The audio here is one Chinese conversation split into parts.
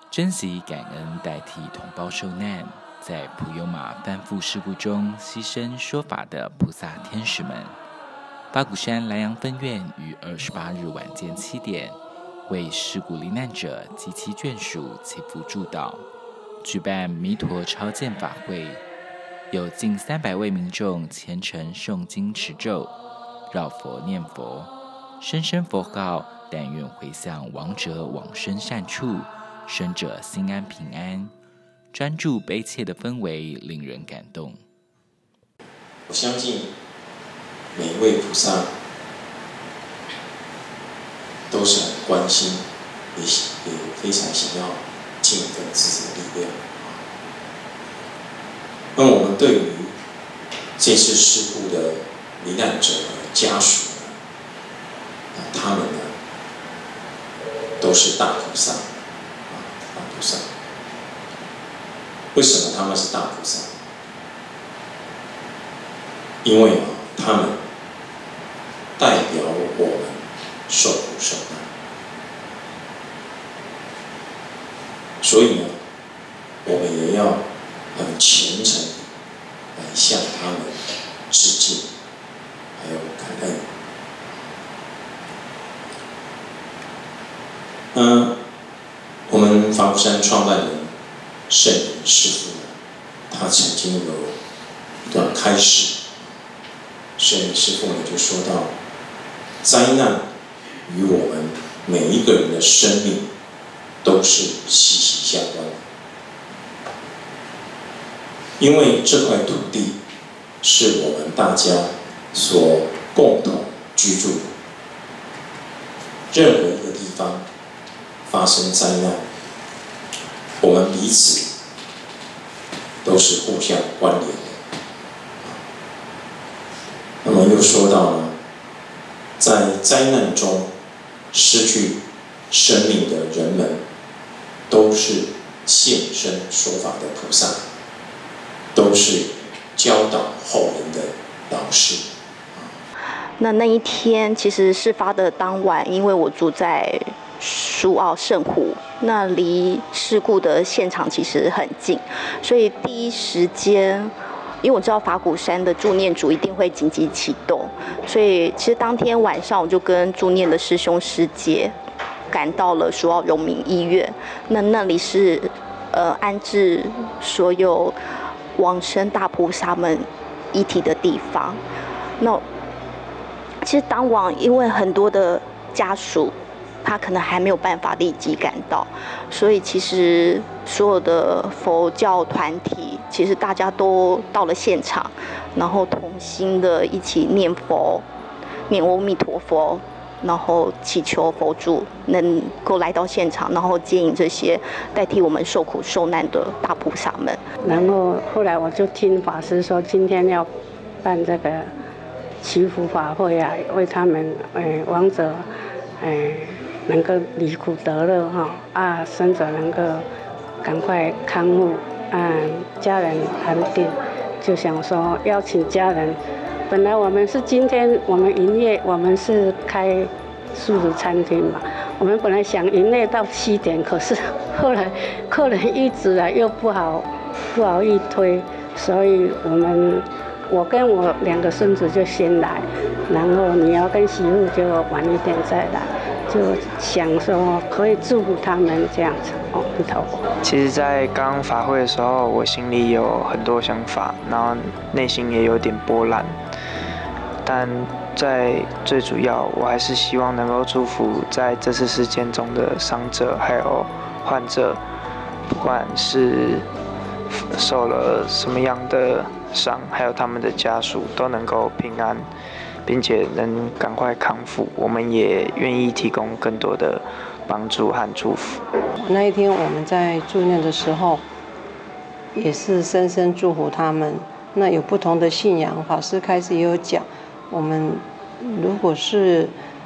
珍惜感恩代替同胞受难，在普悠玛翻覆事故中牺牲说法的菩萨天使们。八股山莱阳分院于28日晚间7点，为事故罹难者及其眷属祈福祝祷，举办弥陀超荐法会，有近300位民众虔诚诵经持咒，绕佛念佛，声声佛号，但愿回向亡者往生善处，生者心安平安。专注悲切的氛围令人感动。 我相信每一位菩萨都是很关心，也非常想要尽一份自己的力量。那我们对于这次事故的罹难者和家属呢，他们呢都是大菩萨，大菩萨。为什么他们是大菩萨？因为他们代表我们受苦受难，所以呢，我们也要很虔诚来向他们致敬，还有感恩。我们法鼓山创办人圣严师父呢，他曾经有一段开示，圣严师父呢就说到，灾难与我们每一个人的生命都是息息相关的，因为这块土地是我们大家所共同居住的，任何一个地方发生灾难，我们彼此都是互相关联的。那么又说到呢，在灾难中失去生命的人们，都是现身说法的菩萨，都是教导后人的老师。 那一天其实事发的当晚，因为我住在苏澳圣湖，那离事故的现场其实很近，所以第一时间，因为我知道法鼓山的助念组一定会紧急启动，所以其实当天晚上我就跟助念的师兄师姐赶到了苏澳荣民医院，那里是安置所有往生大菩萨们遗体的地方。那其实当晚因为很多的家属他可能还没有办法立即赶到，所以其实所有的佛教团体，其实大家都到了现场，然后同心的一起念佛，念阿弥陀佛，然后祈求佛主能够来到现场，然后接引这些代替我们受苦受难的大菩萨们。 然后后来我就听法师说，今天要办这个祈福法会啊，为他们亡者能够离苦得乐哈生者能够赶快康复家人安定，就想说邀请家人。本来我们是今天我们营业，我们是开素食餐厅嘛，我们本来想营业到7点，可是后来客人一直来又不好意推，所以我跟我2个孙子就先来，然后你要跟媳妇就晚一点再来，就想说可以祝福他们这样子不头。 其实，在刚法会的时候，我心里有很多想法，然后内心也有点波澜，但在最主要，我还是希望能够祝福在这次事件中的伤者还有患者，不管是受了什么样的伤，还有他们的家属都能够平安，并且能赶快康复。我们也愿意提供更多的帮助和祝福。 那一天我们在助念的时候，也是深深祝福他们。那有不同的信仰，法师开始也有讲，我们如果是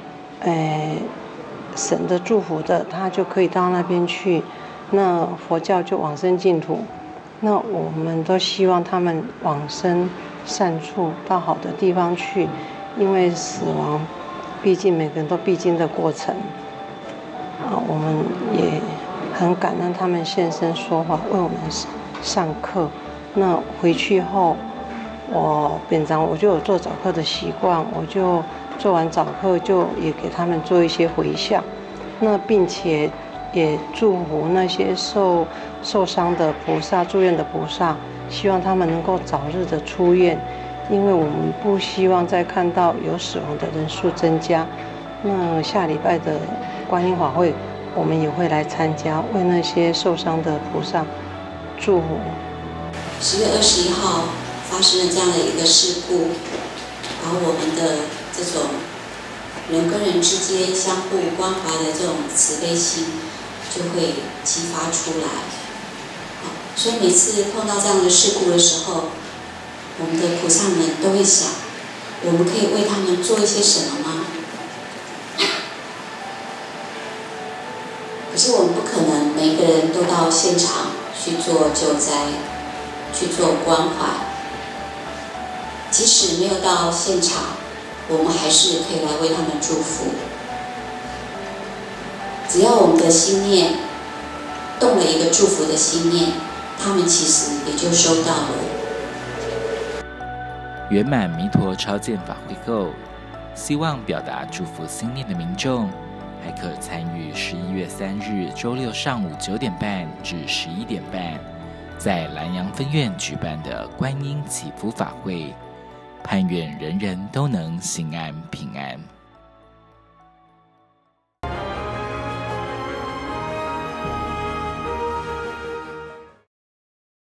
神的祝福的，他就可以到那边去，那佛教就往生净土。那我们都希望他们往生善处，到好的地方去，因为死亡毕竟每个人都必经的过程我们也很感恩他们现身说法，为我们上课。那回去后，平常我就有做早课的习惯，我就做完早课就也给他们做一些回向，那并且也祝福那些受伤的菩萨、住院的菩萨，希望他们能够早日的出院，因为我们不希望再看到有死亡的人数增加。那下礼拜的观音法会，我们也会来参加，为那些受伤的菩萨祝福。 10月21号发生了这样的一个事故，把我们的这种人跟人之间相互关怀的这种慈悲心就会激发出来。所以每次碰到这样的事故的时候，我们的菩萨们都会想，我们可以为他们做一些什么吗？可是我们不可能每个人都到现场去做救灾，去做关怀。即使没有到现场，我们还是可以来为他们祝福。只要我们的心念动了一个祝福的心念，他们其实也就收到了。 圆满弥陀超荐法会后，希望表达祝福心念的民众，还可参与11月3日周六上午9点半至11点半，在南洋分院举办的观音祈福法会，盼愿人人都能心安平安。